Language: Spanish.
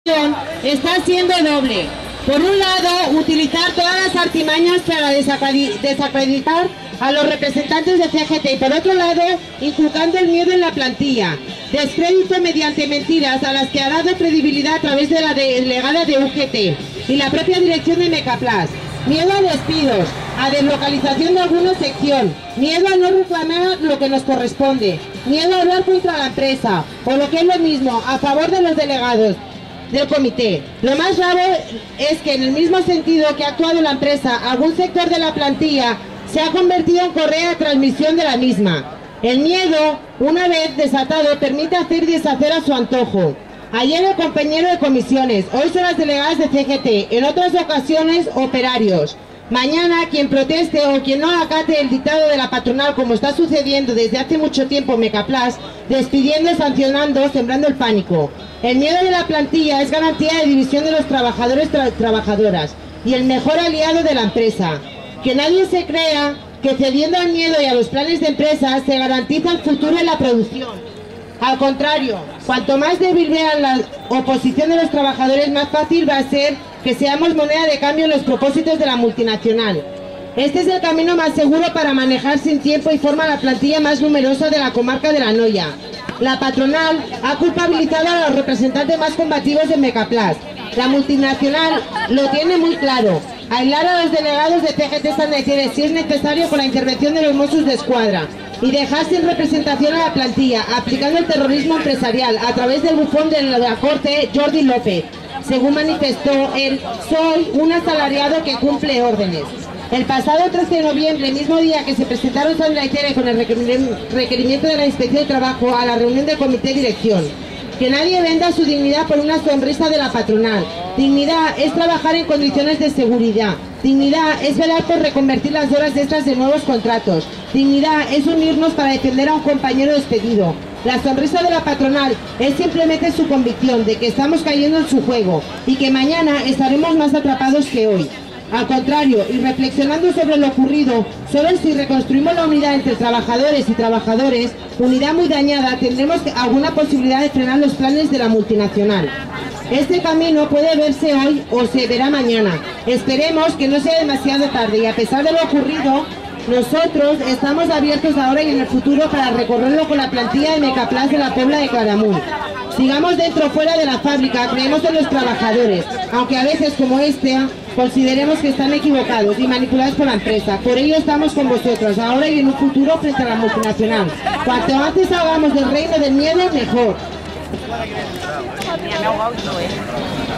está siendo doble. Por un lado, utilizar todas las artimañas para desacreditar a los representantes de CGT y por otro lado, inculcando el miedo en la plantilla, descrédito mediante mentiras a las que ha dado credibilidad a través de la delegada de UGT y la propia dirección de Mecaplas. Miedo a despidos, a deslocalización de alguna sección, miedo a no reclamar lo que nos corresponde, miedo a hablar contra la empresa, o lo que es lo mismo, a favor de los delegados del comité. Lo más grave es que en el mismo sentido que ha actuado la empresa, algún sector de la plantilla se ha convertido en correa de transmisión de la misma. El miedo, una vez desatado, permite hacer y deshacer a su antojo. Ayer el compañero de comisiones, hoy son las delegadas de CGT, en otras ocasiones operarios. Mañana quien proteste o quien no acate el dictado de la patronal, como está sucediendo desde hace mucho tiempo en Mecaplas, despidiendo, sancionando, sembrando el pánico. El miedo de la plantilla es garantía de división de los trabajadores y trabajadoras y el mejor aliado de la empresa. Que nadie se crea que cediendo al miedo y a los planes de empresa se garantiza el futuro en la producción. Al contrario, cuanto más débil vean la oposición de los trabajadores, más fácil va a ser que seamos moneda de cambio en los propósitos de la multinacional. Este es el camino más seguro para manejar sin tiempo y forma la plantilla más numerosa de la comarca de La Noya. La patronal ha culpabilizado a los representantes más combativos de Mecaplas. La multinacional lo tiene muy claro: aislar a los delegados de CGT San Etienne si es necesario con la intervención de los Mossos d'Esquadra y dejar sin representación a la plantilla, aplicando el terrorismo empresarial a través del bufón de la corte Jordi López, según manifestó él: soy un asalariado que cumple órdenes. El pasado 13 de noviembre, mismo día que se presentaron Sandra y Tere con el requerimiento de la Inspección de Trabajo a la reunión del comité de dirección. Que nadie venda su dignidad por una sonrisa de la patronal. Dignidad es trabajar en condiciones de seguridad. Dignidad es velar por reconvertir las horas extras de nuevos contratos. Dignidad es unirnos para defender a un compañero despedido. La sonrisa de la patronal es simplemente su convicción de que estamos cayendo en su juego y que mañana estaremos más atrapados que hoy. Al contrario, y reflexionando sobre lo ocurrido, solo si reconstruimos la unidad entre trabajadores y trabajadores, unidad muy dañada, tendremos alguna posibilidad de frenar los planes de la multinacional. Este camino puede verse hoy o se verá mañana. Esperemos que no sea demasiado tarde y a pesar de lo ocurrido, nosotros estamos abiertos ahora y en el futuro para recorrerlo con la plantilla de Mecaplas de la Puebla de Claramunt. Sigamos dentro o fuera de la fábrica, creemos en los trabajadores, aunque a veces como consideremos que están equivocados y manipulados por la empresa. Por ello estamos con vosotros, ahora y en un futuro frente a la multinacional. Cuanto antes hagamos del reino del miedo, mejor.